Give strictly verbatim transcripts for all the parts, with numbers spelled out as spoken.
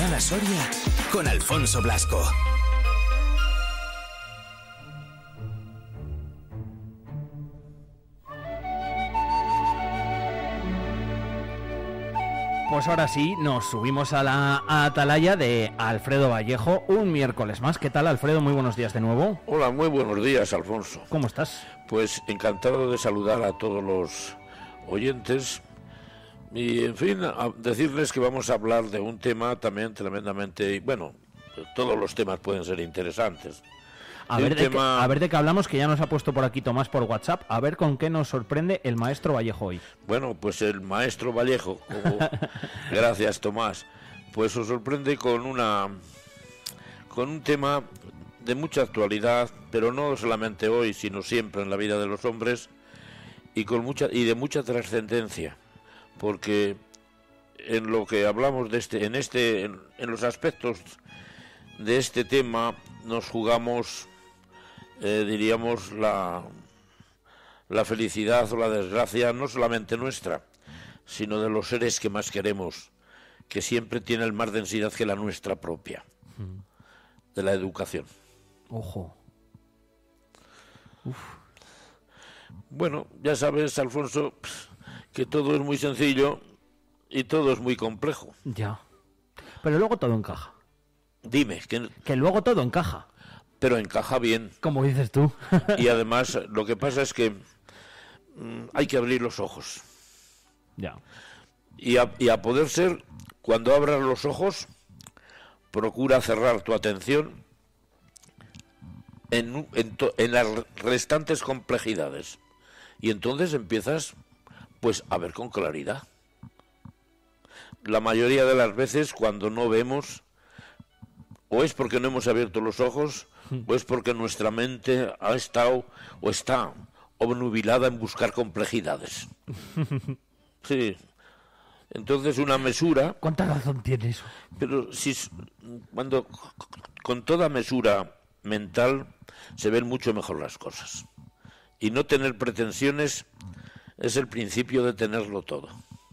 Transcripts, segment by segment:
Mañana Soria con Alfonso Blasco. Pues ahora sí, nos subimos a la atalaya de Alfredo Vallejo un miércoles más. ¿Qué tal, Alfredo? Muy buenos días de nuevo. Hola, muy buenos días, Alfonso. ¿Cómo estás? Pues encantado de saludar a todos los oyentes y, en fin, a decirles que vamos a hablar de un tema también tremendamente... Bueno, todos los temas pueden ser interesantes. A ver, de tema... que, a ver de qué hablamos, que ya nos ha puesto por aquí Tomás por WhatsApp. A ver con qué nos sorprende el maestro Vallejo hoy. Bueno, pues el maestro Vallejo, como... gracias Tomás, pues os sorprende con una con un tema de mucha actualidad, pero no solamente hoy, sino siempre en la vida de los hombres, y con mucha y de mucha trascendencia, porque en lo que hablamos de este, en este, en, en los aspectos de este tema nos jugamos Eh, diríamos la, la felicidad o la desgracia, no solamente nuestra, sino de los seres que más queremos, que siempre tienen más densidad que la nuestra propia, de la educación. Ojo. Uf. Bueno, ya sabes, Alfonso, que todo es muy sencillo y todo es muy complejo. Ya. Pero luego todo encaja. Dime, que, que luego todo encaja. Pero encaja bien. Como dices tú. Y además, lo que pasa es que mmm, hay que abrir los ojos. Ya. Y a, y a poder ser, cuando abras los ojos, procura cerrar tu atención en, en, to, en las restantes complejidades. Y entonces empiezas, pues, a ver con claridad. La mayoría de las veces, cuando no vemos, o es porque no hemos abierto los ojos, o es porque nuestra mente ha estado o está obnubilada en buscar complejidades. Sí. Entonces una mesura... ¿Cuánta razón tiene eso? Pero si cuando con toda mesura mental se ven mucho mejor las cosas. Y no tener pretensiones es el principio de tenerlo todo.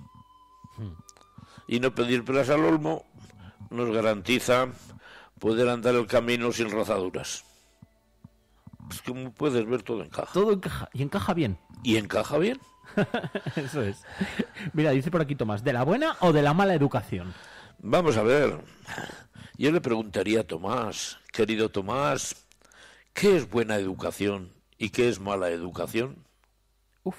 Y no pedir peras al olmo nos garantiza poder andar el camino sin rozaduras. Pues como puedes ver, todo encaja. Todo encaja, y encaja bien. ¿Y encaja bien? Eso es. Mira, dice por aquí Tomás, ¿de la buena o de la mala educación? Vamos a ver. Yo le preguntaría a Tomás, querido Tomás, ¿qué es buena educación y qué es mala educación? Uf.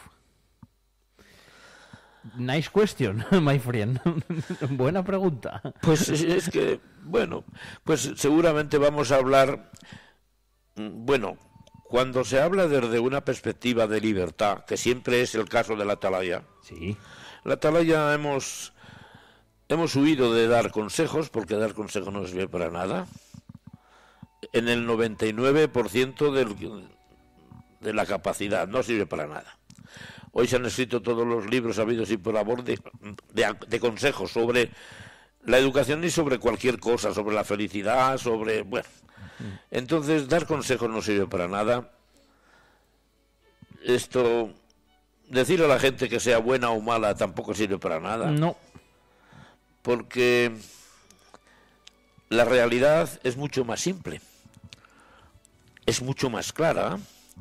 Nice question, my friend. Buena pregunta. Pues es que, bueno, pues seguramente vamos a hablar, bueno, cuando se habla desde una perspectiva de libertad, que siempre es el caso de la atalaya. Sí. La atalaya hemos, hemos huido de dar consejos, porque dar consejos no sirve para nada. En el noventa y nueve por ciento del, de la capacidad, no sirve para nada. Hoy se han escrito todos los libros habidos y por haber de, de, de consejos sobre la educación y sobre cualquier cosa, sobre la felicidad, sobre... Bueno, entonces dar consejos no sirve para nada. Esto, decir a la gente que sea buena o mala tampoco sirve para nada. No. Porque la realidad es mucho más simple, es mucho más clara,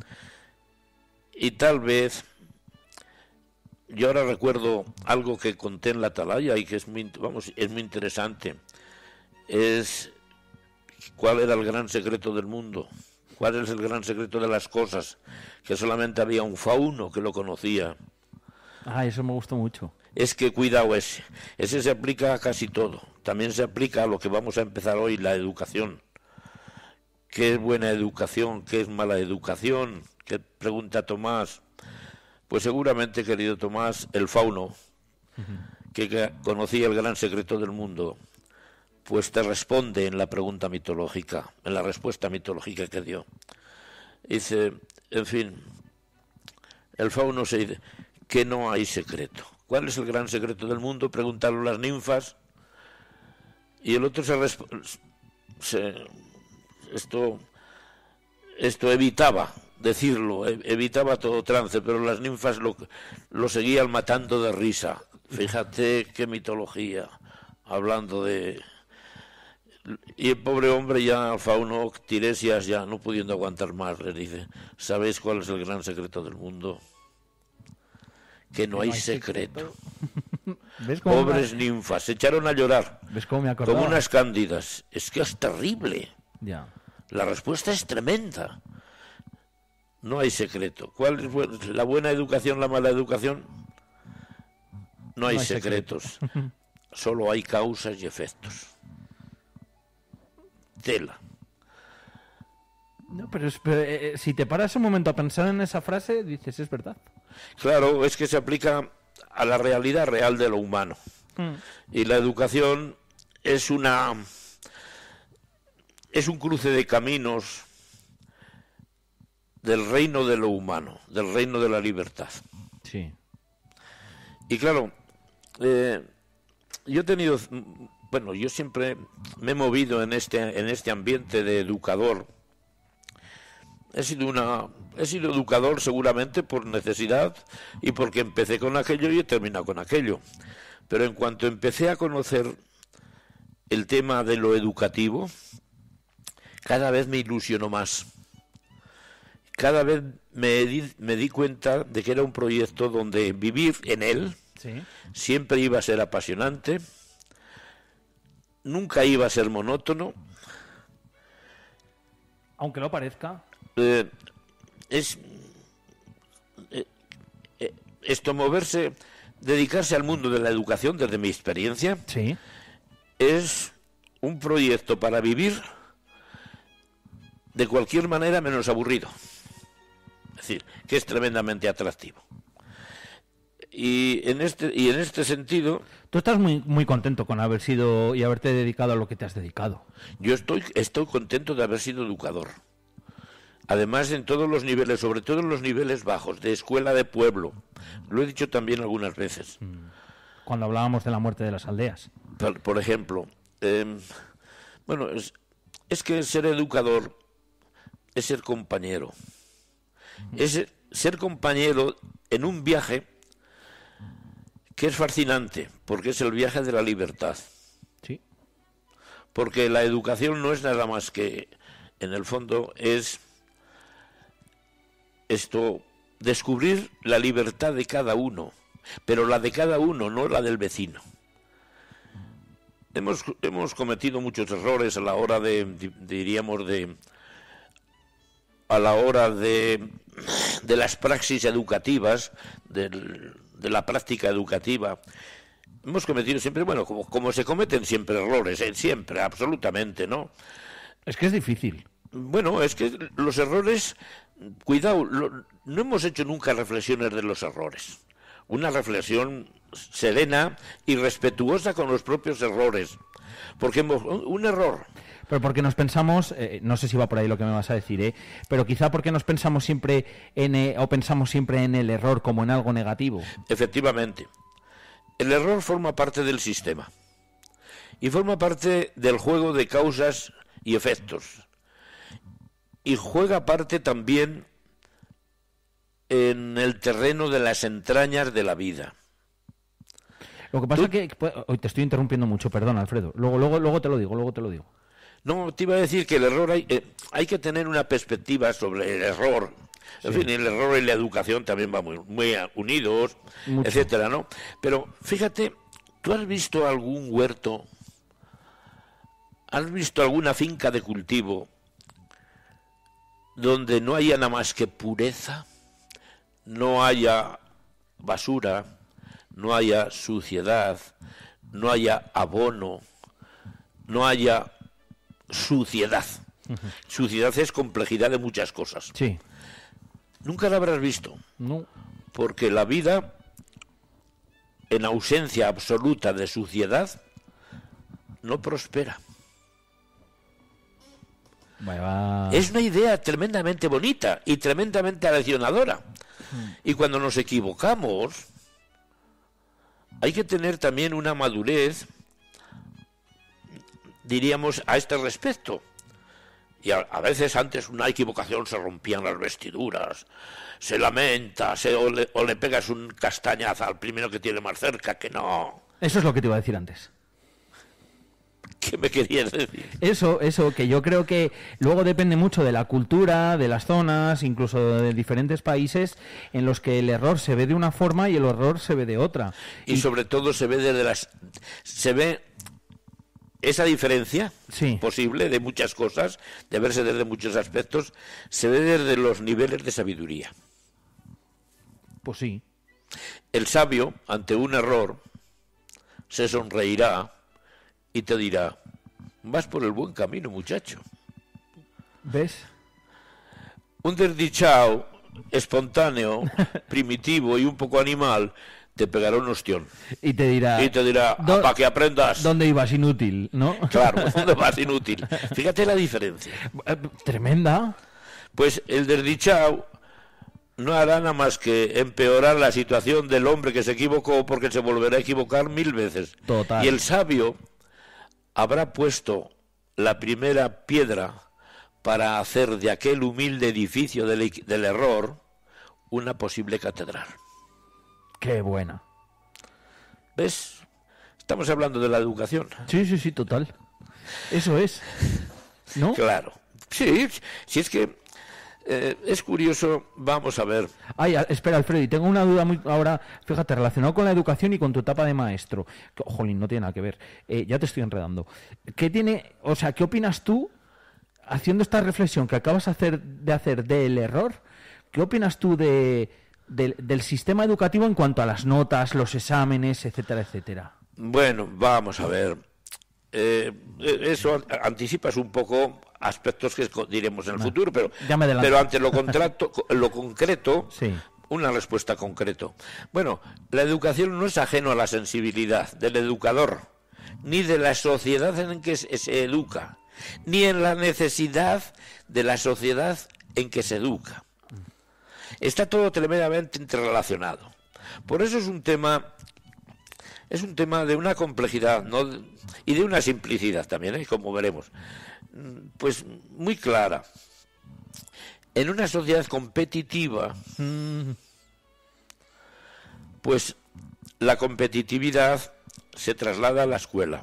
y tal vez... Yo ahora recuerdo algo que conté en la atalaya y que es muy, vamos, es muy interesante. Es cuál era el gran secreto del mundo, cuál es el gran secreto de las cosas, que solamente había un fauno que lo conocía. Ah, eso me gustó mucho. Es que cuidado ese, ese se aplica a casi todo. También se aplica a lo que vamos a empezar hoy, la educación. ¿Qué es buena educación? ¿Qué es mala educación? ¿Qué pregunta Tomás? Pues seguramente, querido Tomás, el fauno, que conocía el gran secreto del mundo, pues te responde en la pregunta mitológica, en la respuesta mitológica que dio. Dice, en fin, el fauno se dice que no hay secreto. ¿Cuál es el gran secreto del mundo? Preguntaron las ninfas, y el otro se, se esto, esto evitaba decirlo, evitaba todo trance, pero las ninfas lo, lo seguían matando de risa. Fíjate qué mitología, hablando de, Y el pobre hombre ya, Fauno, Tiresias, ya no pudiendo aguantar más, le dice, ¿sabéis cuál es el gran secreto del mundo? Que no, no hay, hay secreto. secreto. ¿Ves cómo Pobres me... ninfas, se echaron a llorar. ¿Ves cómo me acordaba? Como unas cándidas. Es que es terrible. Ya. La respuesta es tremenda. No hay secreto. ¿Cuál es la buena educación, la mala educación? No hay, no hay secretos. Secreto. Solo hay causas y efectos. Tela. No, pero, es, pero eh, si te paras un momento a pensar en esa frase, dices, es verdad. Claro, es que se aplica a la realidad real de lo humano. Mm. Y la educación es una es un cruce de caminos del reino de lo humano, del reino de la libertad. Sí. Y claro, eh, yo he tenido, bueno, yo siempre me he movido en este en este ambiente de educador. He sido una, he sido educador seguramente por necesidad y porque empecé con aquello y he terminado con aquello. Pero en cuanto empecé a conocer el tema de lo educativo, cada vez me ilusionó más. Cada vez me di, me di cuenta de que era un proyecto donde vivir en él ¿sí? siempre iba a ser apasionante, nunca iba a ser monótono. Aunque no parezca. Eh, es eh, eh, esto moverse, dedicarse al mundo de la educación desde mi experiencia sí. es un proyecto para vivir de cualquier manera menos aburrido, es decir, que es tremendamente atractivo. Y en este y en este sentido, tú estás muy muy contento con haber sido y haberte dedicado a lo que te has dedicado. Yo estoy estoy contento de haber sido educador. Además, en todos los niveles, sobre todo en los niveles bajos, de escuela de pueblo. Lo he dicho también algunas veces. Cuando hablábamos de la muerte de las aldeas. Por, por ejemplo, eh, bueno, es, es que ser educador es ser compañero. Es ser compañero en un viaje que es fascinante, porque es el viaje de la libertad. Sí. Porque la educación no es nada más que, en el fondo, es esto, descubrir la libertad de cada uno, pero la de cada uno, no la del vecino. Hemos, hemos cometido muchos errores a la hora de, diríamos, de a la hora de, de las praxis educativas, del, de la práctica educativa. Hemos cometido siempre, bueno, como, como se cometen siempre errores, ¿eh? Siempre, absolutamente, ¿no? Es que es difícil. Bueno, es que los errores, cuidado, lo, no hemos hecho nunca reflexiones de los errores. Una reflexión serena y respetuosa con los propios errores. Porque hemos, un error... Pero porque nos pensamos, eh, no sé si va por ahí lo que me vas a decir, ¿eh? Pero quizá porque nos pensamos siempre en, eh, o pensamos siempre en el error como en algo negativo. Efectivamente. El error forma parte del sistema. Y forma parte del juego de causas y efectos. Y juega parte también en el terreno de las entrañas de la vida. Lo que pasa es que pues, hoy te estoy interrumpiendo mucho, perdón, Alfredo. Luego, luego, luego te lo digo, luego te lo digo. No, te iba a decir que el error hay, eh, hay que tener una perspectiva sobre el error. En sí. fin, el error y la educación también van muy, muy unidos, mucho. Etcétera, ¿no? Pero fíjate, ¿tú has visto algún huerto? ¿Has visto alguna finca de cultivo donde no haya nada más que pureza, no haya basura, no haya suciedad, no haya abono, no haya suciedad? Uh-huh. Suciedad es complejidad de muchas cosas. Sí. Nunca la habrás visto. No. Porque la vida, en ausencia absoluta de suciedad, no prospera. Vaya. Es una idea tremendamente bonita y tremendamente aleccionadora. Hmm. Y cuando nos equivocamos, hay que tener también una madurez, diríamos, a este respecto. Y a, a veces antes una equivocación se rompían las vestiduras, se lamenta, se, o, le, o le pegas un castañazo al primero que tiene más cerca, que no. Eso es lo que te iba a decir antes. ¿Qué me querías decir? Eso, eso, que yo creo que luego depende mucho de la cultura, de las zonas, incluso de diferentes países en los que el error se ve de una forma y el error se ve de otra. Y, y sobre todo se ve desde las... se ve esa diferencia sí. posible de muchas cosas, de verse desde muchos aspectos, se ve desde los niveles de sabiduría. Pues sí. El sabio, ante un error, se sonreirá y te dirá, vas por el buen camino, muchacho. ¿Ves? Un desdichado, espontáneo, primitivo y un poco animal, te pegará un ostión. Y te dirá... Y te dirá, para que aprendas. ¿Dónde ibas inútil, no? Claro, ¿dónde vas inútil? Fíjate la diferencia. Tremenda. Pues el desdichado no hará nada más que empeorar la situación del hombre que se equivocó, porque se volverá a equivocar mil veces. Total. Y el sabio habrá puesto la primera piedra para hacer de aquel humilde edificio del, del error una posible catedral. Qué buena. ¿Ves? Estamos hablando de la educación. Sí, sí, sí, total. Eso es. ¿No? Claro. Sí, si es que eh, es curioso, vamos a ver. Ay, espera, Alfredo, y tengo una duda muy ahora, fíjate, relacionado con la educación y con tu etapa de maestro. Que, oh, jolín, no tiene nada que ver. Eh, ya te estoy enredando. ¿Qué tiene, o sea, qué opinas tú, haciendo esta reflexión que acabas de hacer, de hacer del error, qué opinas tú de, de, del sistema educativo en cuanto a las notas, los exámenes, etcétera, etcétera? Bueno, vamos a ver. Eh, eso anticipas un poco aspectos que diremos en el no, futuro, pero, pero ante lo, contrato, lo concreto, sí. Una respuesta concreta. Bueno, la educación no es ajeno a la sensibilidad del educador, ni de la sociedad en que se, se educa, ni en la necesidad de la sociedad en que se educa. Está todo tremendamente interrelacionado. Por eso es un tema... Es un tema de una complejidad, ¿no? Y de una simplicidad también, ¿eh? Como veremos. Pues muy clara. En una sociedad competitiva, pues la competitividad se traslada a la escuela.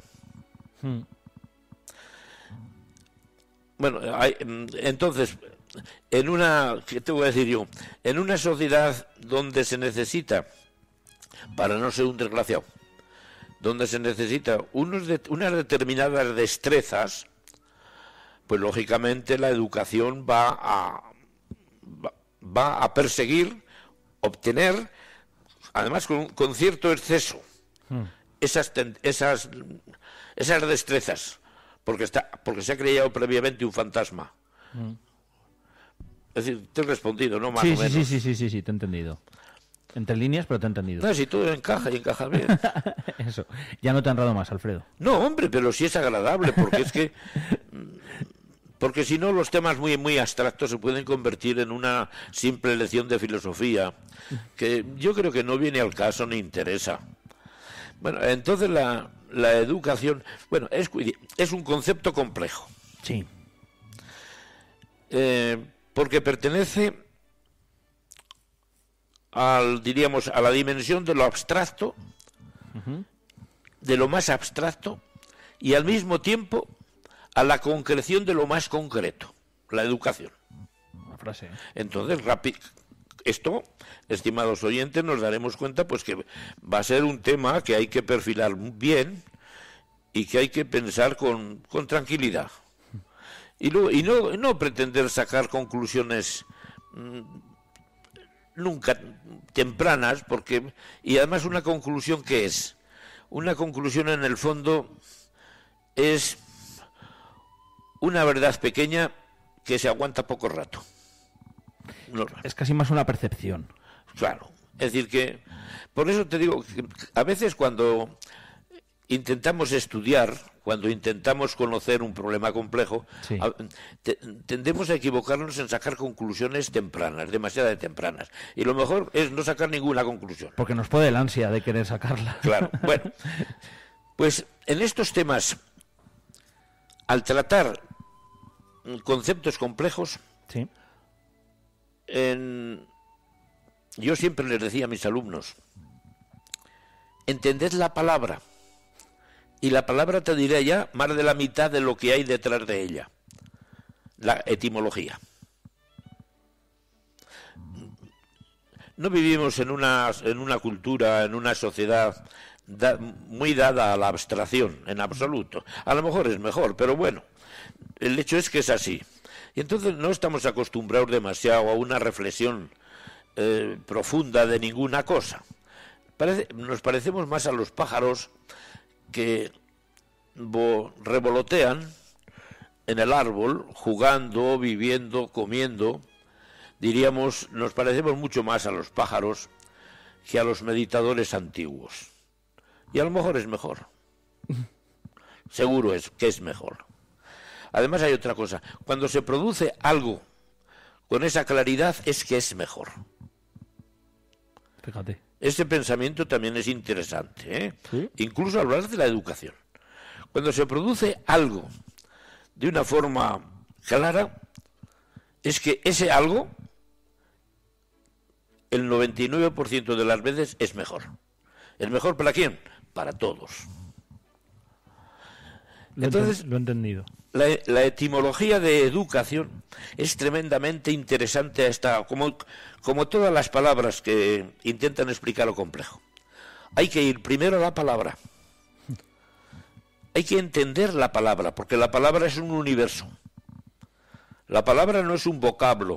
Bueno, hay, entonces, en una, ¿qué te voy a decir yo? En una sociedad donde se necesita, para no ser un desgraciado, donde se necesita unos de, unas determinadas destrezas, pues lógicamente la educación va a, va, va a perseguir, obtener, además con, con cierto exceso, hmm. esas, esas, esas destrezas, porque, está, porque se ha creado previamente un fantasma. Hmm. Es decir, te he respondido, ¿no? Más sí, o menos. Sí, sí, sí, sí, sí, te he entendido. Entre líneas, pero te he entendido. No, si todo encaja y encaja bien. Eso. Ya no te he enredado más, Alfredo. No, hombre, pero sí es agradable, porque es que... Porque si no, los temas muy, muy abstractos se pueden convertir en una simple lección de filosofía, que yo creo que no viene al caso ni interesa. Bueno, entonces la, la educación... Bueno, es, es un concepto complejo. Sí. Eh, porque pertenece... al diríamos a la dimensión de lo abstracto, uh-huh. de lo más abstracto, y al mismo tiempo a la concreción de lo más concreto, la educación. Una frase. Entonces, rápido, esto, estimados oyentes, nos daremos cuenta pues que va a ser un tema que hay que perfilar bien y que hay que pensar con, con tranquilidad. Y, luego, y no, no pretender sacar conclusiones mmm, nunca tempranas, porque y además una conclusión que es una conclusión en el fondo es una verdad pequeña que se aguanta poco rato. No. Es casi más una percepción. Claro, es decir que por eso te digo que a veces cuando intentamos estudiar, cuando intentamos conocer un problema complejo, sí. te, tendemos a equivocarnos en sacar conclusiones tempranas, demasiado tempranas. Y lo mejor es no sacar ninguna conclusión. Porque nos puede el ansia de querer sacarla. Claro, bueno. Pues en estos temas, al tratar conceptos complejos, sí. en, yo siempre les decía a mis alumnos, entended la palabra y la palabra te dirá ya más de la mitad de lo que hay detrás de ella, la etimología. No vivimos en una, en una cultura, en una sociedad da, muy dada a la abstracción, en absoluto. A lo mejor es mejor, pero bueno, el hecho es que es así. Y entonces no estamos acostumbrados demasiado a una reflexión eh, profunda de ninguna cosa. Parece, nos parecemos más a los pájaros que bo, revolotean en el árbol, jugando, viviendo, comiendo. Diríamos, nos parecemos mucho más a los pájaros que a los meditadores antiguos. Y a lo mejor es mejor. Seguro es que es mejor. Además hay otra cosa. Cuando se produce algo con esa claridad es que es mejor. Fíjate. Este pensamiento también es interesante, ¿eh? ¿Sí? Incluso hablar de la educación. Cuando se produce algo de una forma clara, es que ese algo, el noventa y nueve por ciento de las veces, es mejor. ¿Es mejor para quién? Para todos. Lo Entonces, lo he entendido. La, la etimología de educación es tremendamente interesante, esta, como, como todas las palabras que intentan explicar lo complejo. Hay que ir primero a la palabra. Hay que entender la palabra, porque la palabra es un universo. La palabra no es un vocablo,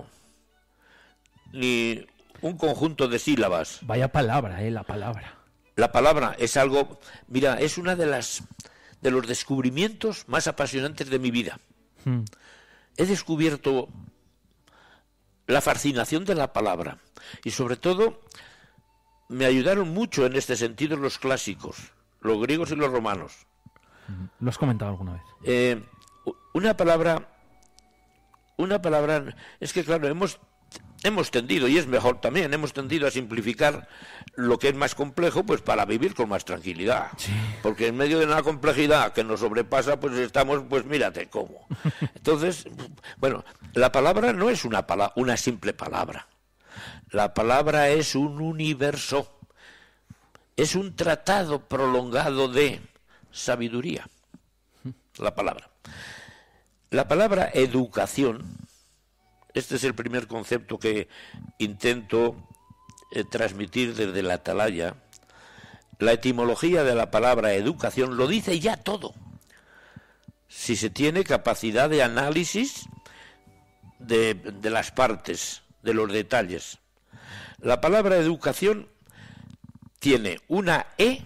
ni un conjunto de sílabas. Vaya palabra, eh, la palabra. La palabra es algo, mira, es una de las de los descubrimientos más apasionantes de mi vida. Hmm. He descubierto la fascinación de la palabra y sobre todo me ayudaron mucho en este sentido los clásicos, los griegos y los romanos. ¿Lo has comentado alguna vez? Eh, una palabra, una palabra, es que claro, hemos hemos tendido, y es mejor también, hemos tendido a simplificar lo que es más complejo, pues para vivir con más tranquilidad. Sí. Porque en medio de una complejidad que nos sobrepasa, pues estamos, pues mírate cómo. Entonces, bueno, la palabra no es una, pala- una simple palabra. La palabra es un universo. Es un tratado prolongado de sabiduría. La palabra. La palabra educación, este es el primer concepto que intento eh, transmitir desde la atalaya. La etimología de la palabra educación lo dice ya todo. Si se tiene capacidad de análisis de, de las partes, de los detalles. La palabra educación tiene una E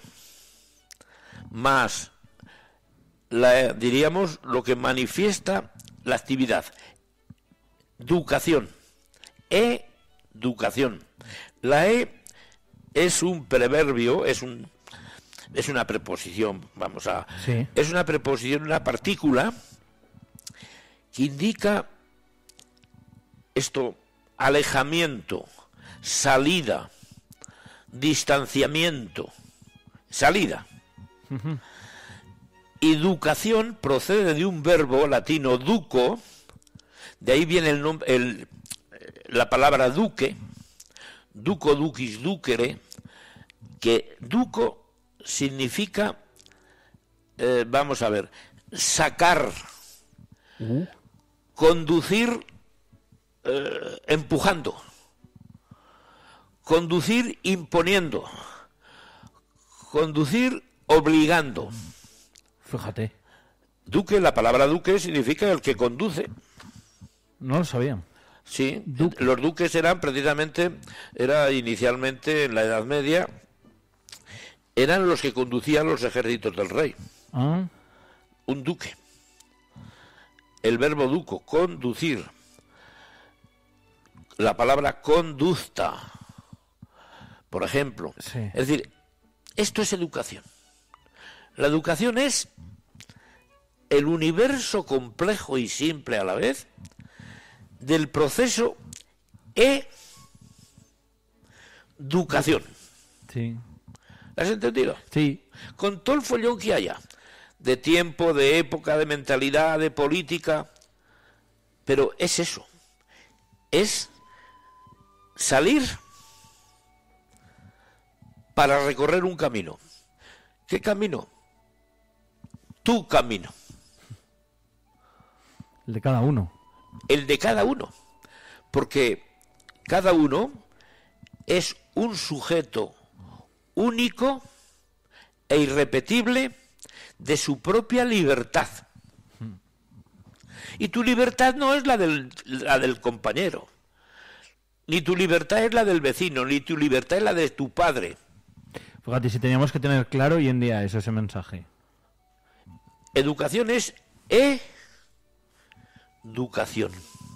más, la, diríamos, lo que manifiesta la actividad. Educación. Educación. La E es un preverbio, es un es una preposición, vamos a... Sí. Es una preposición, una partícula que indica esto, alejamiento, salida, distanciamiento, salida. Uh-huh. Educación procede de un verbo latino duco, de ahí viene el nombre, el, la palabra duque, duco, ducis, ducere, que duco significa, eh, vamos a ver, sacar, Uh. conducir, eh, empujando, conducir imponiendo, conducir obligando. Fíjate, Duque, la palabra duque significa el que conduce. no lo sabía. Sí, Duque. los duques eran precisamente, era inicialmente en la Edad Media, eran los que conducían los ejércitos del rey. Ah, Un duque. El verbo duco, conducir. La palabra conducta, por ejemplo. sí. Es decir, esto es educación. La educación es el universo complejo y simple a la vez del proceso educación. Sí. ¿Has entendido? Sí. Con todo el follón que haya, de tiempo, de época, de mentalidad, de política, pero es eso, es salir para recorrer un camino. ¿Qué camino? tu camino. El de cada uno. El de cada uno. Porque cada uno es un sujeto único e irrepetible de su propia libertad. Y tu libertad no es la del, la del compañero, ni tu libertad es la del vecino, ni tu libertad es la de tu padre. Fíjate, si teníamos que tener claro hoy en día eso, ese mensaje. Educación es educación.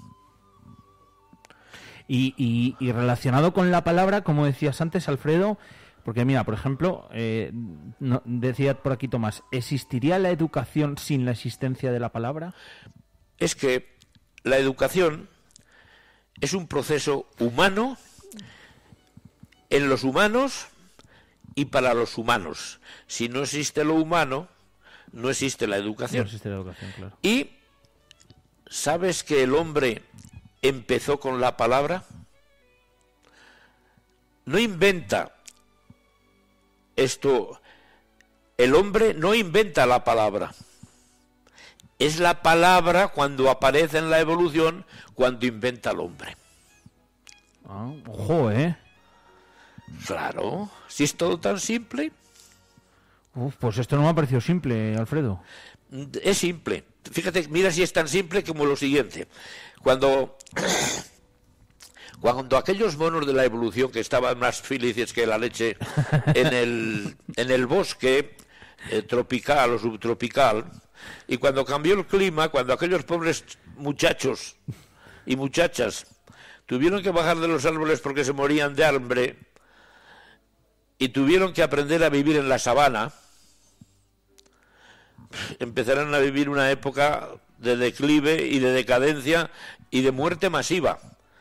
Y, y, y relacionado con la palabra, como decías antes, Alfredo, porque mira, por ejemplo, eh, no, decía por aquí Tomás, ¿existiría la educación sin la existencia de la palabra? Es que la educación es un proceso humano en los humanos y para los humanos. Si no existe lo humano, no existe la educación. No existe la educación, claro. Y ¿sabes que el hombre empezó con la palabra? No inventa esto, el hombre no inventa la palabra. Es la palabra cuando aparece en la evolución, cuando inventa el hombre. Ah, ojo, ¿eh? Claro, si es todo tan simple. Uf, pues esto no me ha parecido simple, Alfredo. Es simple. Fíjate, mira si es tan simple como lo siguiente. Cuando, cuando aquellos monos de la evolución que estaban más felices que la leche en el, en el bosque eh, tropical o subtropical, y cuando cambió el clima, cuando aquellos pobres muchachos y muchachas tuvieron que bajar de los árboles porque se morían de hambre y tuvieron que aprender a vivir en la sabana, empezarán a vivir una época de declive y de decadencia y de muerte masiva.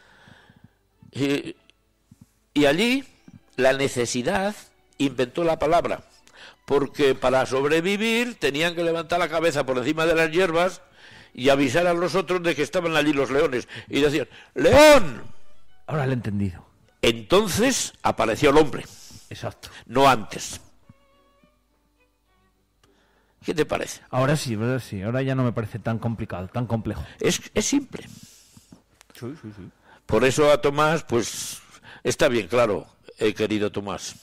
Y, y allí la necesidad inventó la palabra, porque para sobrevivir tenían que levantar la cabeza por encima de las hierbas y avisar a los otros de que estaban allí los leones. Y decían, ¡León! Ahora lo he entendido. Entonces apareció el hombre. Exacto. No antes. ¿Qué te parece? Ahora sí, ahora sí. Ahora ya no me parece tan complicado, tan complejo. Es, es simple. Sí, sí, sí. Por eso a Tomás, pues, está bien claro, eh, querido Tomás.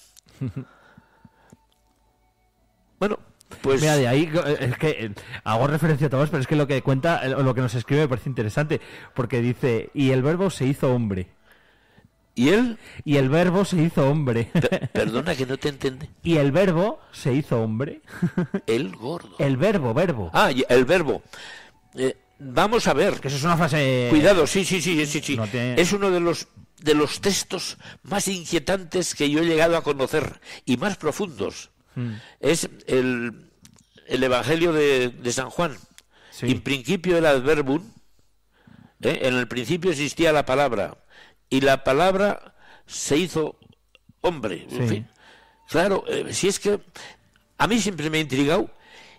Bueno, pues... Mira, de ahí, es que eh, hago referencia a Tomás, pero es que lo que cuenta, eh, lo que nos escribe me parece interesante, porque dice, y el verbo se hizo hombre. ¿Y él? Y el verbo se hizo hombre. Per- perdona que no te entiende. Y el verbo se hizo hombre. El gordo. El verbo, verbo. Ah, y el verbo. Eh, vamos a ver. Que eso es una frase... Cuidado, sí, sí, sí, sí, sí. No tiene- Es uno de los de los textos más inquietantes que yo he llegado a conocer y más profundos. Mm. Es el, el Evangelio de, de San Juan. Sí. In principio era el verbum, ¿eh? En el principio existía la palabra, y la palabra se hizo hombre. En Sí. fin. Claro, eh, si es que a mí siempre me ha intrigado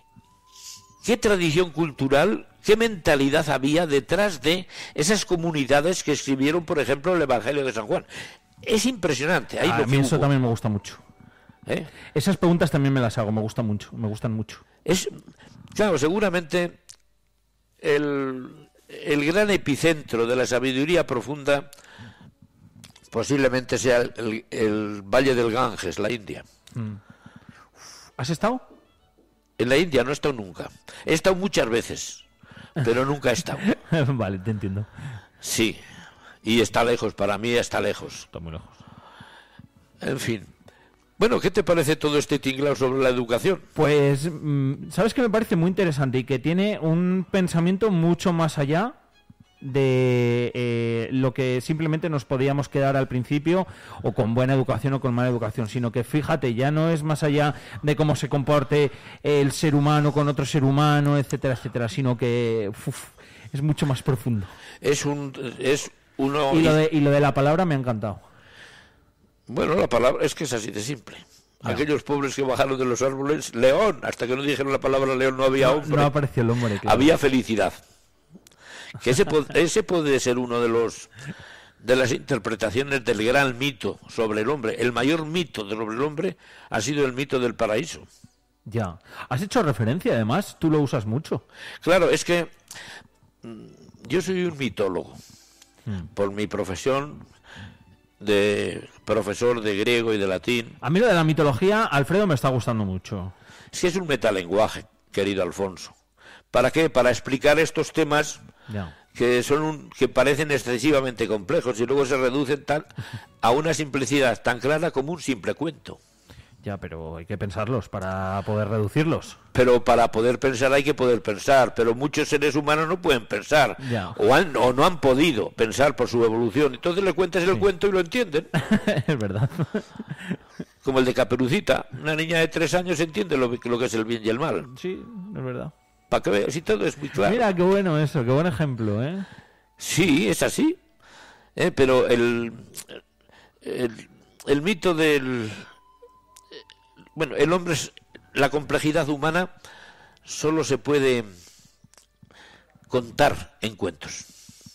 qué tradición cultural, qué mentalidad había detrás de esas comunidades que escribieron, por ejemplo, el Evangelio de San Juan. Es impresionante. Ahí A lo mí que eso hubo, también me gusta mucho. ¿eh? Esas preguntas también me las hago, me gustan mucho, me gustan mucho. Es, claro, seguramente el, el gran epicentro de la sabiduría profunda posiblemente sea el, el, el Valle del Ganges, la India. ¿Has estado? En la India no he estado nunca. He estado muchas veces, pero nunca he estado. Vale, te entiendo. Sí, y está lejos, para mí está lejos. Está muy lejos. En fin. Bueno, ¿qué te parece todo este tinglado sobre la educación? Pues, mm, ¿sabes qué me parece muy interesante? Y que tiene un pensamiento mucho más allá de eh, lo que simplemente nos podíamos quedar al principio, o con buena educación o con mala educación, sino que fíjate, ya no es más allá de cómo se comporte el ser humano con otro ser humano, etcétera, etcétera, sino que uf, es mucho más profundo. Es un es uno Y lo de, y lo de la palabra me ha encantado. Bueno, la palabra es que es así de simple. Ya. Aquellos pobres que bajaron de los árboles, león, hasta que no dijeron la palabra león no había No, hombre. no apareció el hombre, claro. Había felicidad. Que ese, po- ese puede ser uno de los de las interpretaciones del gran mito sobre el hombre. El mayor mito sobre el hombre ha sido el mito del paraíso. Ya. Has hecho referencia, además, tú lo usas mucho. Claro, es que mm, yo soy un mitólogo. Hmm. Por mi profesión de profesor de griego y de latín. A mí lo de la mitología, Alfredo, me está gustando mucho. Es que es un metalenguaje, querido Alfonso. ¿Para qué? Para explicar estos temas Ya. que son un, que parecen excesivamente complejos y luego se reducen tan, a una simplicidad tan clara como un simple cuento. Ya, pero hay que pensarlos para poder reducirlos. Pero para poder pensar hay que poder pensar, pero muchos seres humanos no pueden pensar, Ya. o, han, o no han podido pensar por su evolución. Entonces le cuentas el Sí. cuento y lo entienden. Es verdad. Como el de Caperucita, una niña de tres años entiende lo, lo que es el bien y el mal. Sí, es verdad. Para que veas, y todo es muy claro. Mira, qué bueno eso, qué buen ejemplo, ¿eh? Sí, es así. Eh, pero el, el, el mito del... Bueno, el hombre, es, la complejidad humana solo se puede contar en cuentos.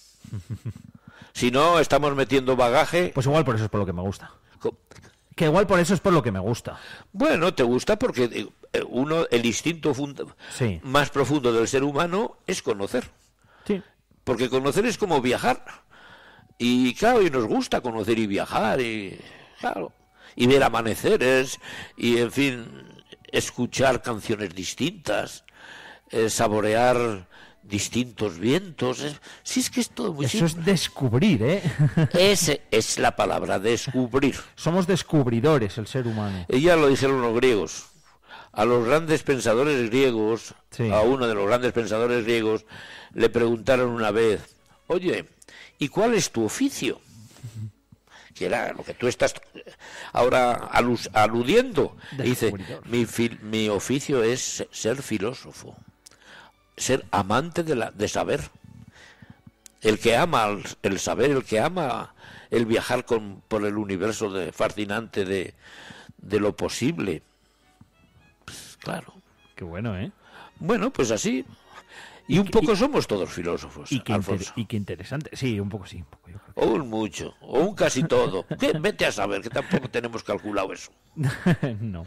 Si no, estamos metiendo bagaje. Pues igual por eso es por lo que me gusta. Co- Que igual por eso es por lo que me gusta. Bueno, te gusta porque eh, uno, el instinto funda- Sí. más profundo del ser humano es conocer. Sí. Porque conocer es como viajar. Y claro, y nos gusta conocer y viajar y claro, y ver amaneceres y en fin, escuchar canciones distintas, eh, saborear distintos vientos. Es, sí, es que es todo muy Eso es simple. descubrir, ¿eh? Ese es la palabra, descubrir. Somos descubridores, el ser humano. Y ya lo dijeron los griegos. A los grandes pensadores griegos, Sí. a uno de los grandes pensadores griegos, le preguntaron una vez, oye, ¿y cuál es tu oficio? Que era lo que tú estás ahora alus- aludiendo. Y dice, Descubridor. mi, fil- mi oficio es ser filósofo, ser amante de, la, de saber. El que ama el, el saber, el que ama el viajar con, por el universo de, fascinante de, de lo posible. Pues, claro. Qué bueno, ¿eh? Bueno, pues así. Y, Y un que- poco y- somos todos filósofos, Y qué, inter- Alfonso. y qué interesante. Sí, un poco sí. Un poco, yo creo O un mucho, o un casi todo. ¿Qué? Vete a saber, que tampoco tenemos calculado eso. que... no.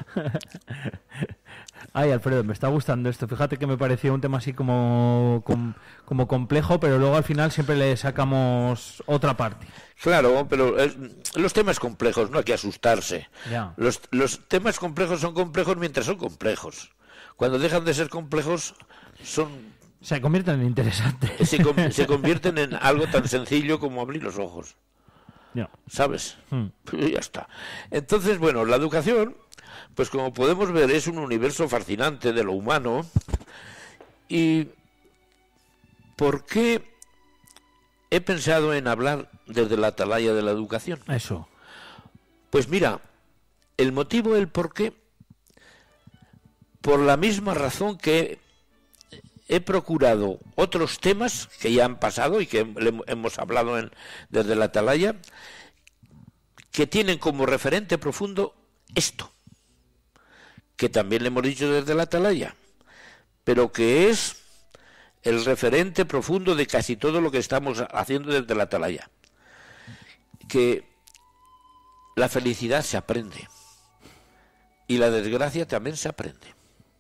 Ay, Alfredo, me está gustando esto. Fíjate que me pareció un tema así como, com- como complejo, pero luego al final siempre le sacamos otra parte. Claro, pero eh, los temas complejos, no hay que asustarse. Ya. Los, los temas complejos son complejos mientras son complejos. Cuando dejan de ser complejos, son Se convierten en interesantes. se, con- se convierten en algo tan sencillo como abrir los ojos. Ya. ¿Sabes? Hmm. Y ya está. Entonces, bueno, la educación, pues como podemos ver, es un universo fascinante de lo humano. ¿Y por qué he pensado en hablar desde la atalaya de la educación? Eso. Pues mira, el motivo, el por qué, por la misma razón que he procurado otros temas que ya han pasado y que le- hemos hablado en, desde la atalaya, que tienen como referente profundo esto, que también le hemos dicho desde la atalaya, pero que es el referente profundo de casi todo lo que estamos haciendo desde la atalaya, que la felicidad se aprende y la desgracia también se aprende.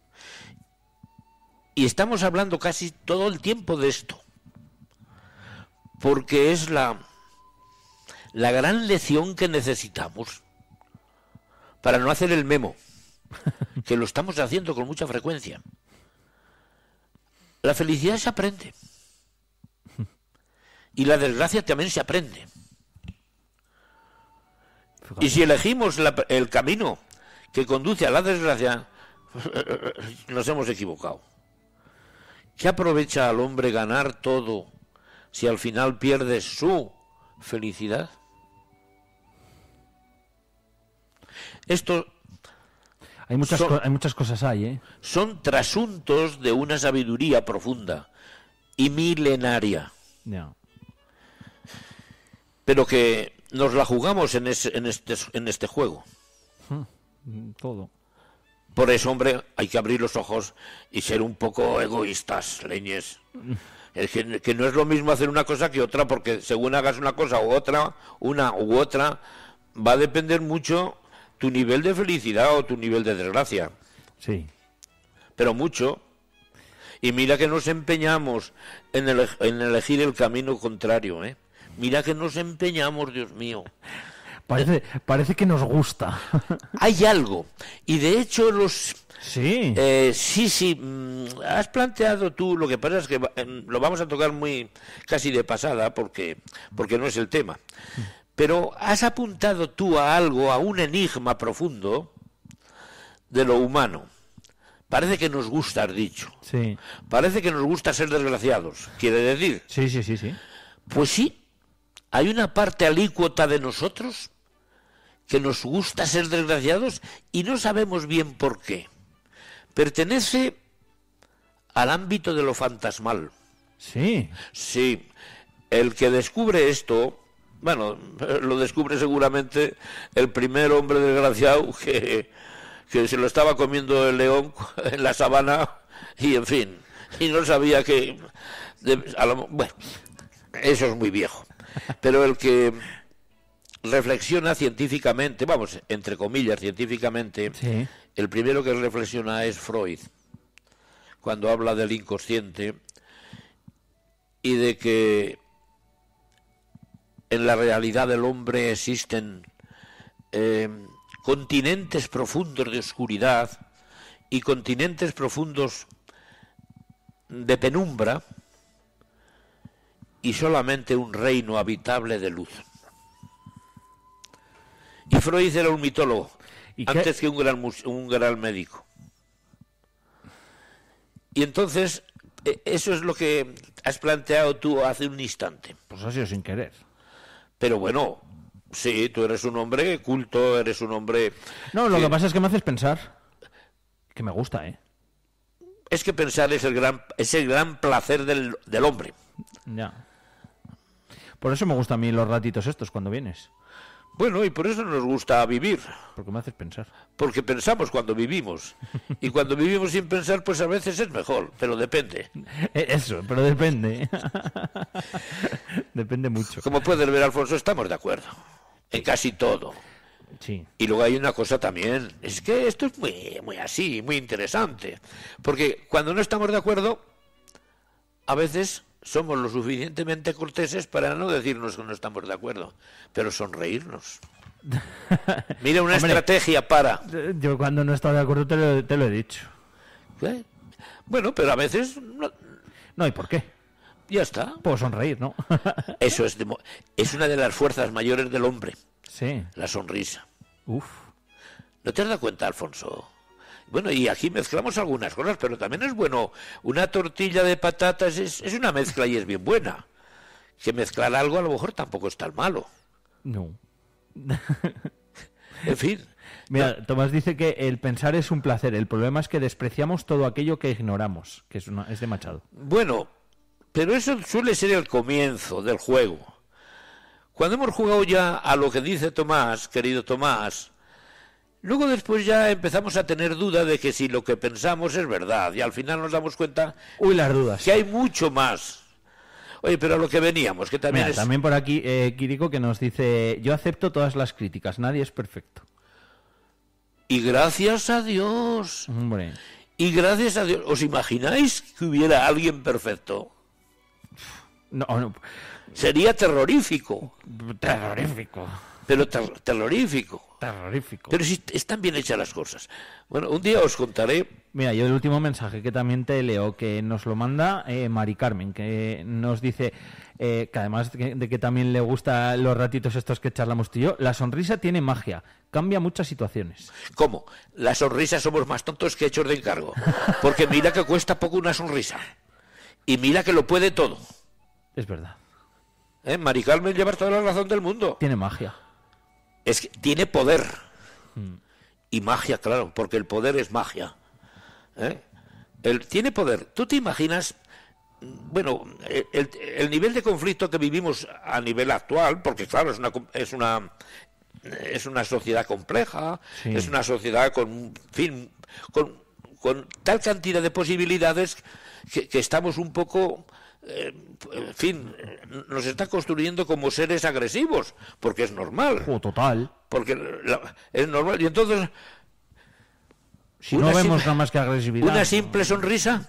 Y estamos hablando casi todo el tiempo de esto, porque es la, la gran lección que necesitamos para no hacer el memo, que lo estamos haciendo con mucha frecuencia. La felicidad se aprende y la desgracia también se aprende. Fíjate. Y si elegimos la- el camino que conduce a la desgracia, nos hemos equivocado. ¿Qué aprovecha al hombre ganar todo si al final pierde su felicidad? Esto Hay muchas, Son- co- hay muchas cosas ahí, ¿eh? son trasuntos de una sabiduría profunda y milenaria, Ya. pero que nos la jugamos en, ese- en, este, en este juego. Mm, Todo. Por eso, hombre, hay que abrir los ojos y ser un poco egoístas, leñes. Es que, que no es lo mismo hacer una cosa que otra, porque según hagas una cosa u otra, una u otra, va a depender mucho tu nivel de felicidad o tu nivel de desgracia. Sí. Pero mucho. Y mira que nos empeñamos en, ele en elegir el camino contrario, ¿eh? Mira que nos empeñamos, Dios mío. Parece, parece que nos gusta. Hay algo. Y de hecho los... Sí. Eh, sí, sí. Has planteado tú, lo que pasa es que lo vamos a tocar muy casi de pasada porque, porque no es el tema. Pero has apuntado tú a algo, a un enigma profundo de lo humano. Parece que nos gusta, has dicho. Sí. Parece que nos gusta ser desgraciados, quiere decir. Sí, sí, sí, sí. Pues sí, hay una parte alícuota de nosotros que nos gusta ser desgraciados y no sabemos bien por qué. Pertenece al ámbito de lo fantasmal. Sí. Sí, el que descubre esto, bueno, lo descubre seguramente el primer hombre desgraciado que, que se lo estaba comiendo el león en la sabana y en fin, y no sabía que... De, a lo, bueno, eso es muy viejo. Pero el que reflexiona científicamente, vamos, entre comillas, científicamente, Sí. el primero que reflexiona es Freud, cuando habla del inconsciente y de que en la realidad del hombre existen eh, continentes profundos de oscuridad y continentes profundos de penumbra y solamente un reino habitable de luz. Y Freud era un mitólogo, ¿Y antes qué? que un gran, un gran médico. Y entonces, eso es lo que has planteado tú hace un instante. Pues ha sido sin querer. Pero bueno, sí, tú eres un hombre culto, eres un hombre... No, lo que, que pasa es que me haces pensar. Que me gusta, ¿eh? Es que pensar es el gran, es el gran placer del, del hombre. Ya. Por eso me gustan a mí los ratitos estos cuando vienes. Bueno, y por eso nos gusta vivir. Porque me haces pensar. Porque pensamos cuando vivimos. Y cuando vivimos sin pensar, pues a veces es mejor, pero depende. Eso, pero depende. Depende mucho. Como puedes ver, Alfonso, estamos de acuerdo. En casi todo. Sí. Y luego hay una cosa también. Es que esto es muy, muy así, muy interesante. Porque cuando no estamos de acuerdo, a veces somos lo suficientemente corteses para no decirnos que no estamos de acuerdo, pero sonreírnos. Mira una Hombre, estrategia para... Yo cuando no he estado de acuerdo te lo, te lo he dicho. ¿Eh? Bueno, pero a veces... No, No, ¿y por qué? ya está. Puedo sonreír, ¿no? Eso es, de, es una de las fuerzas mayores del hombre, Sí. la sonrisa. Uf. ¿No te has dado cuenta, Alfonso? Bueno, y aquí mezclamos algunas cosas, pero también es bueno. Una tortilla de patatas es, es una mezcla y es bien buena. Que mezclar algo a lo mejor tampoco es tan malo. No. En fin. Mira, No, Tomás dice que el pensar es un placer. El problema es que despreciamos todo aquello que ignoramos. Que es, una, es de Machado. bueno, pero eso suele ser el comienzo del juego. Cuando hemos jugado ya a lo que dice Tomás, querido Tomás, luego después ya empezamos a tener duda de que si lo que pensamos es verdad. Y al final nos damos cuenta Uy, las dudas. que hay mucho más. Oye, pero a lo que veníamos, que también Mira, es... también por aquí eh, Quirico que nos dice: yo acepto todas las críticas, nadie es perfecto. Y gracias a Dios, Hombre, y gracias a Dios, ¿os imagináis que hubiera alguien perfecto? no, no, Sería terrorífico, terrorífico, pero ter- terrorífico. terrorífico. Pero si están bien hechas las cosas. Bueno, un día os contaré. Mira, yo el último mensaje que también te leo, que nos lo manda eh, Mari Carmen, que nos dice eh, que además de que, de que también le gustan los ratitos estos que charlamos tú y yo, la sonrisa tiene magia, cambia muchas situaciones. ¿Cómo? La sonrisa somos más tontos que hechos de encargo. Porque mira que cuesta poco una sonrisa. Y mira que lo puede todo. Es verdad, ¿Eh? Mari Carmen, llevas toda la razón del mundo. tiene magia. Es que tiene poder. Mm. Y magia, claro, porque el poder es magia. ¿Eh? El, tiene poder. ¿Tú te imaginas, bueno, el, el nivel de conflicto que vivimos a nivel actual, porque claro, es una es una es una sociedad compleja, Sí. es una sociedad con, en fin, con, con tal cantidad de posibilidades que, que estamos un poco, eh, en fin, nos está construyendo como seres agresivos, porque es normal. Oh, total. Porque la- es normal. Y entonces, Si una no vemos simple, nada más que agresividad. Una simple sonrisa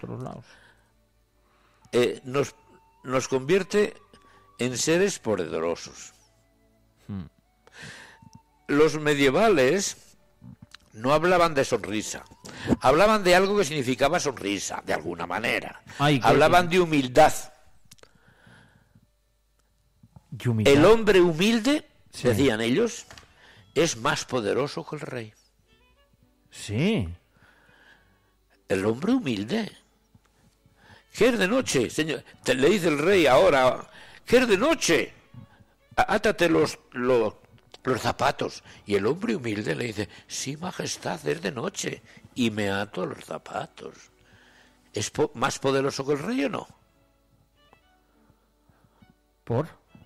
eh, nos, nos convierte en seres poderosos. Hmm. Los medievales no hablaban de sonrisa, hablaban de algo que significaba sonrisa, de alguna manera. Ay, hablaban que... de humildad. ¿Y humildad? El hombre humilde, sí. decían ellos, es más poderoso que el rey. Sí. El hombre humilde. ¿Qué es de noche, señor? Te le dice el rey ahora, ¿qué es de noche? Átate los, los, los zapatos. Y el hombre humilde le dice, sí, majestad, es de noche. Y me ato a los zapatos. ¿Es po- más poderoso que el rey o no? ¿Por?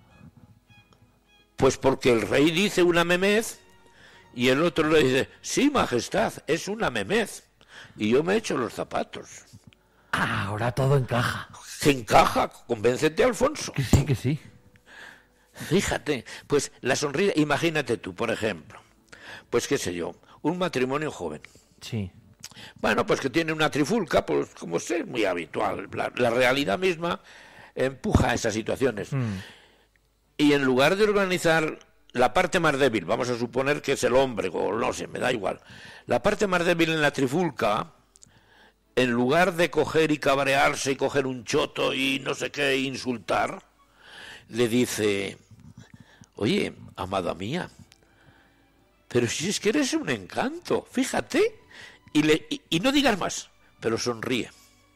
Pues porque el rey dice una memez y el otro le dice, sí, majestad, es una memez. Y yo me echo los zapatos. Ah, ahora todo encaja. Que encaja, convéncete, Alfonso. Que sí, que sí. Fíjate, pues la sonrisa, imagínate tú, por ejemplo, pues qué sé yo, un matrimonio joven. Sí. Bueno, pues que tiene una trifulca, pues como es muy habitual, la, la realidad misma empuja a esas situaciones. Mm. Y en lugar de organizar la parte más débil, vamos a suponer que es el hombre, o no sé, me da igual, la parte más débil en la trifulca, en lugar de coger y cabrearse y coger un choto y no sé qué, insultar, le dice, oye, amada mía, pero si es que eres un encanto, fíjate, y, le, y, y no digas más, pero sonríe.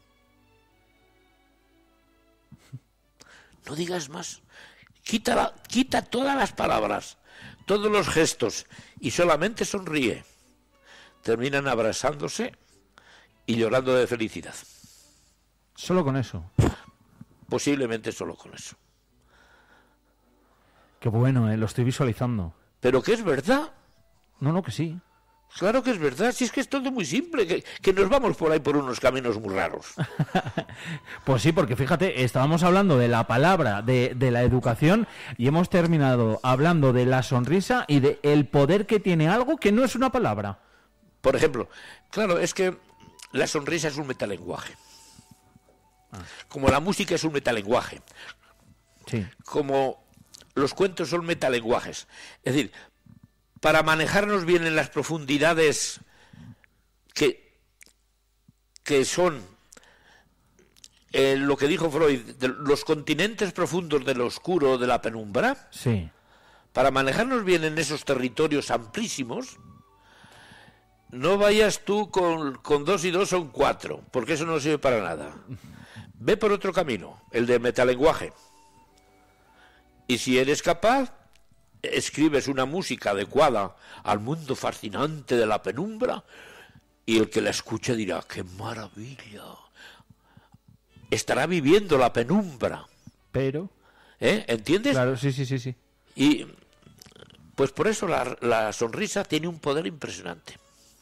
No digas más. Quita, la, quita todas las palabras, todos los gestos, y solamente sonríe. Terminan abrazándose y llorando de felicidad. ¿Solo con eso? Posiblemente solo con eso. Qué bueno, eh, lo estoy visualizando. ¿Pero que es verdad? No, no, que sí. Claro que es verdad, si es que es todo muy simple, que, que nos vamos por ahí por unos caminos muy raros. Pues sí, porque fíjate, estábamos hablando de la palabra, de, de la educación, y hemos terminado hablando de la sonrisa y de el poder que tiene algo que no es una palabra. Por ejemplo, claro, es que la sonrisa es un metalenguaje. Ah. Como la música es un metalenguaje. Sí. Como los cuentos son metalenguajes. Es decir, para manejarnos bien en las profundidades que, que son eh, lo que dijo Freud, de los continentes profundos del oscuro, de la penumbra, sí. Para manejarnos bien en esos territorios amplísimos, no vayas tú con, con dos y dos son cuatro, porque eso no sirve para nada. Ve por otro camino, el de metalenguaje. Y si eres capaz, escribes una música adecuada al mundo fascinante de la penumbra y el que la escuche dirá, ¡qué maravilla! Estará viviendo la penumbra. Pero... ¿Eh? ¿Entiendes? Claro, sí, sí, sí, sí. Y pues por eso la, la sonrisa tiene un poder impresionante.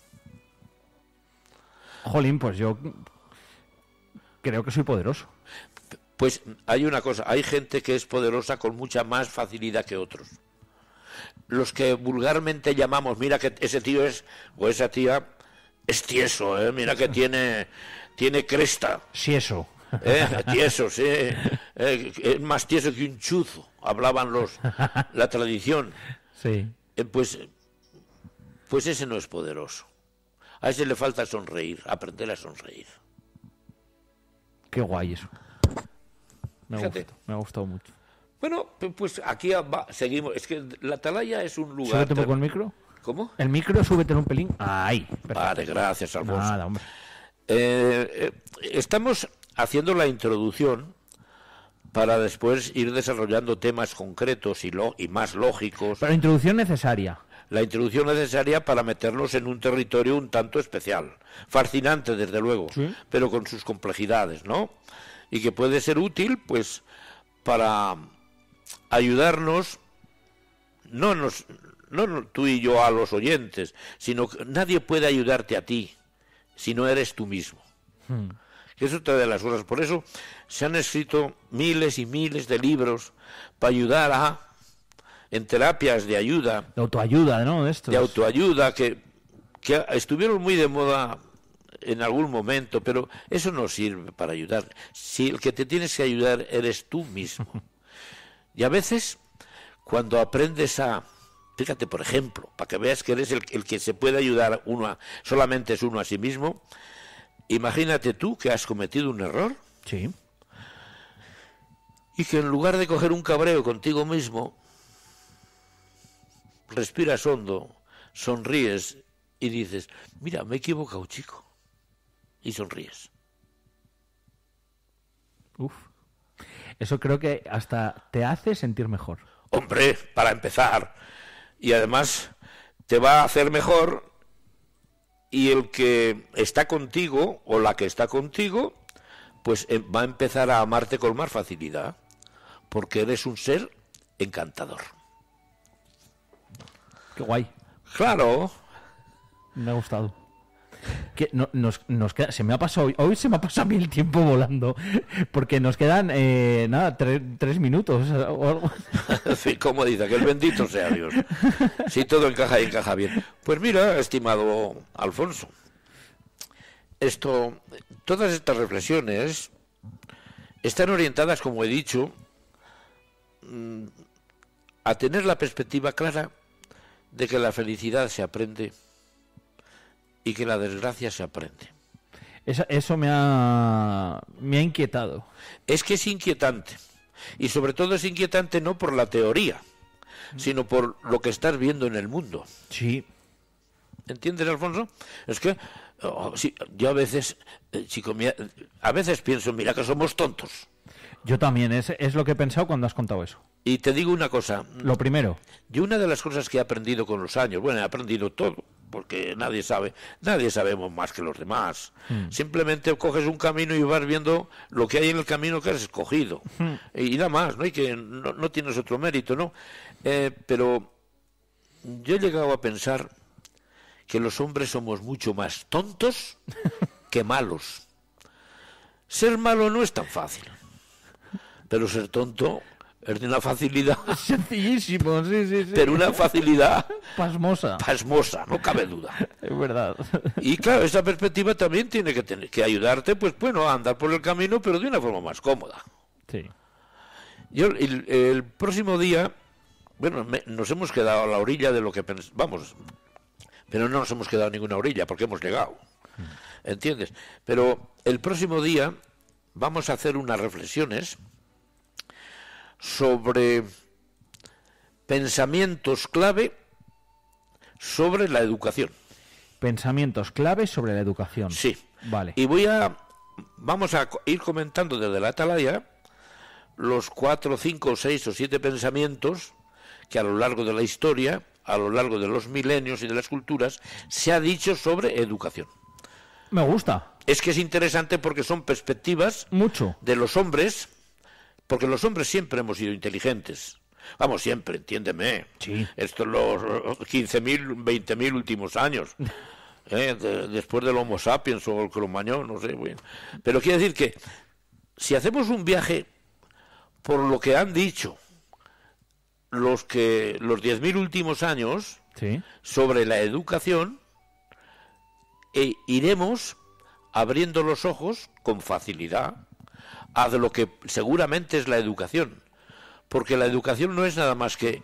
Jolín, pues yo creo que soy poderoso. Pues hay una cosa, hay gente que es poderosa con mucha más facilidad que otros. Los que vulgarmente llamamos, mira que ese tío es, o esa tía, es tieso, ¿eh? Mira que tiene, tiene cresta. Sí, eso. ¿Eh? Tieso, sí. Eh, es más tieso que un chuzo, hablaban los, la tradición. Sí. Eh, pues, pues ese no es poderoso. A ese le falta sonreír, aprender a sonreír. Qué guay eso. Me ha, Fíjate. gustado, me ha gustado mucho. Bueno, pues aquí va, seguimos. Es que la Atalaya es un lugar... ¿Súbete un poco el micro? ¿Cómo? El micro, súbete un pelín. Ahí. Perfecto. Vale, gracias, Alfonso. Nada, hombre. Eh, eh, estamos haciendo la introducción para después ir desarrollando temas concretos y, lo, y más lógicos. Pero introducción necesaria. La introducción necesaria para meternos en un territorio un tanto especial. Fascinante, desde luego, ¿sí? Pero con sus complejidades, ¿no? Y que puede ser útil, pues, para ayudarnos, no, nos, no tú y yo a los oyentes, sino que nadie puede ayudarte a ti si no eres tú mismo. Hmm. Es otra de las cosas. Por eso se han escrito miles y miles de libros para ayudar a, en terapias de ayuda. De autoayuda, ¿no? De, estos. de autoayuda, que, que estuvieron muy de moda en algún momento, pero eso no sirve para ayudar. Si el que te tienes que ayudar eres tú mismo. Y a veces, cuando aprendes a... Fíjate, por ejemplo, para que veas que eres el, el que se puede ayudar uno a, solamente es uno a sí mismo. Imagínate tú que has cometido un error. Sí. Y que en lugar de coger un cabreo contigo mismo, respiras hondo, sonríes y dices, mira, me he equivocado, chico. Y sonríes. Uf. Eso creo que hasta te hace sentir mejor. Hombre, para empezar. Y además te va a hacer mejor, y el que está contigo o la que está contigo pues eh, va a empezar a amarte con más facilidad, porque eres un ser encantador. Qué guay. Claro. Me ha gustado. Que no, nos, nos queda, se me ha pasado hoy, hoy se me ha pasado a mí el tiempo volando, porque nos quedan eh, nada, tres, tres minutos o algo. Como dice, que el bendito sea Dios. Si todo encaja y encaja bien. Pues mira, estimado Alfonso, esto, todas estas reflexiones están orientadas, como he dicho, a tener la perspectiva clara de que la felicidad se aprende y que la desgracia se aprende. Eso, eso me ha, me ha inquietado. Es que es inquietante. Y sobre todo es inquietante no por la teoría, sino por lo que estás viendo en el mundo. Sí. ¿Entiendes, Alfonso? Es que oh, sí, yo a veces, eh, chico, mira, a veces pienso, mira que somos tontos. Yo también, es, es lo que he pensado cuando has contado eso. Y te digo una cosa. Lo primero. Y una de las cosas que he aprendido con los años, bueno, he aprendido todo, porque nadie sabe, nadie sabemos más que los demás. Mm. Simplemente coges un camino y vas viendo lo que hay en el camino que has escogido. Mm. Y nada más, ¿no? Y que no, no tienes otro mérito, ¿no? Eh, pero yo he llegado a pensar que los hombres somos mucho más tontos que malos. Ser malo no es tan fácil, pero ser tonto es de una facilidad. Sencillísimo, sí, sí, sí. Pero una facilidad pasmosa. Pasmosa, no cabe duda. Es verdad. Y claro, esa perspectiva también tiene que tener que ayudarte, pues bueno, a andar por el camino, pero de una forma más cómoda. Sí. Yo el, el próximo día, bueno, me, nos hemos quedado a la orilla de lo que pensamos, vamos, pero no nos hemos quedado a ninguna orilla porque hemos llegado. ¿Entiendes? Pero el próximo día vamos a hacer unas reflexiones sobre pensamientos clave sobre la educación. Pensamientos clave sobre la educación. Sí. Vale. Y voy a vamos a ir comentando desde la atalaya los cuatro, cinco, seis o siete pensamientos que a lo largo de la historia, a lo largo de los milenios y de las culturas, se ha dicho sobre educación. Me gusta. Es que es interesante porque son perspectivas mucho de los hombres. Porque los hombres siempre hemos sido inteligentes. Vamos, siempre, entiéndeme. Sí. Estos los quince mil, veinte mil últimos años. ¿eh? De, después del Homo sapiens o el Cromañón, no sé. Bueno. Pero quiere decir que si hacemos un viaje por lo que han dicho los que los diez mil últimos años sí. sobre la educación, e iremos abriendo los ojos con facilidad a de lo que seguramente es la educación, porque la educación no es nada más que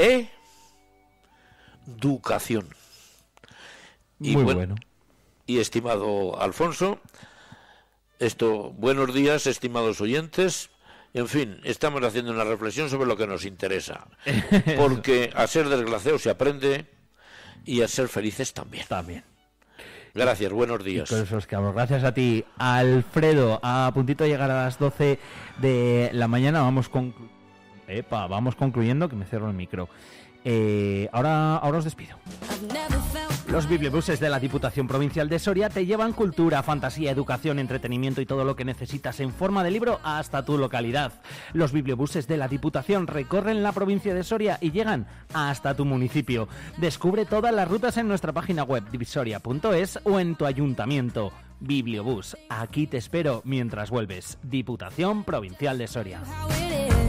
educación. Y muy bueno, bueno. Y estimado Alfonso, esto, buenos días, estimados oyentes. En fin, estamos haciendo una reflexión sobre lo que nos interesa, porque a ser desgraciado se aprende y a ser felices también. También. Gracias, buenos días. Con esos cabros. Gracias a ti, Alfredo. A puntito de llegar a las doce de la mañana vamos con... Epa, vamos concluyendo, que me cierro el micro. Eh, ahora, ahora os despido. Los bibliobuses de la Diputación Provincial de Soria te llevan cultura, fantasía, educación, entretenimiento y todo lo que necesitas en forma de libro hasta tu localidad. Los bibliobuses de la Diputación recorren la provincia de Soria y llegan hasta tu municipio. Descubre todas las rutas en nuestra página web divisoria punto es o en tu ayuntamiento. Bibliobús, aquí te espero mientras vuelves. Diputación Provincial de Soria.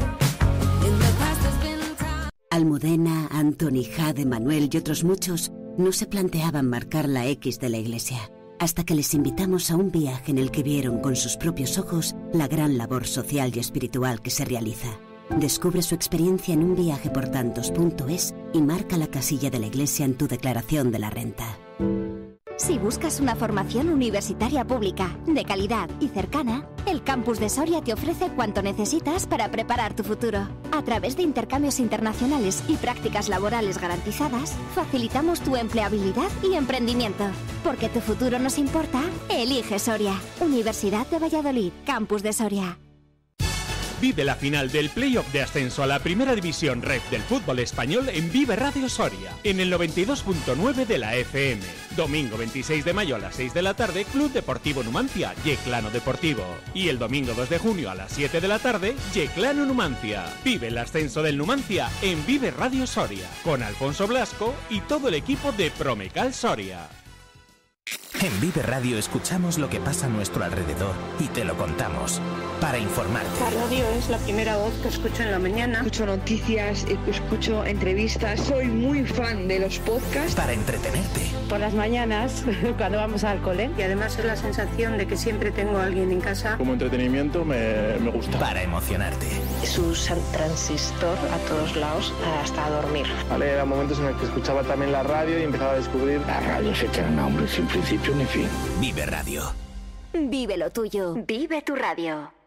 Almudena, Antoni, Jade, Manuel y otros muchos no se planteaban marcar la X de la iglesia, hasta que les invitamos a un viaje en el que vieron con sus propios ojos la gran labor social y espiritual que se realiza. Descubre su experiencia en un viaje por tantos punto es y marca la casilla de la iglesia en tu declaración de la renta. Si buscas una formación universitaria pública, de calidad y cercana, el Campus de Soria te ofrece cuanto necesitas para preparar tu futuro. A través de intercambios internacionales y prácticas laborales garantizadas, facilitamos tu empleabilidad y emprendimiento. Porque tu futuro nos importa, elige Soria. Universidad de Valladolid, Campus de Soria. Vive la final del playoff de ascenso a la Primera División Ref del fútbol español en Vive Radio Soria, en el noventa y dos punto nueve de la F M. Domingo veintiséis de mayo a las seis de la tarde, Club Deportivo Numancia, Yeclano Deportivo. Y el domingo dos de junio a las siete de la tarde, Yeclano Numancia. Vive el ascenso del Numancia en Vive Radio Soria, con Alfonso Blasco y todo el equipo de Promecal Soria. En Vive Radio escuchamos lo que pasa a nuestro alrededor y te lo contamos para informarte. La radio es la primera voz que escucho en la mañana. Escucho noticias, escucho entrevistas. Soy muy fan de los podcasts. Para entretenerte. Por las mañanas, cuando vamos al cole. Y además es la sensación de que siempre tengo a alguien en casa. Como entretenimiento me, me gusta. Para emocionarte. Su transistor a todos lados hasta dormir. Vale, eran momentos en el que escuchaba también la radio y empezaba a descubrir. La radio se echa un hombre sin principio ni fin. Vive Radio. Vive lo tuyo. Vive tu radio.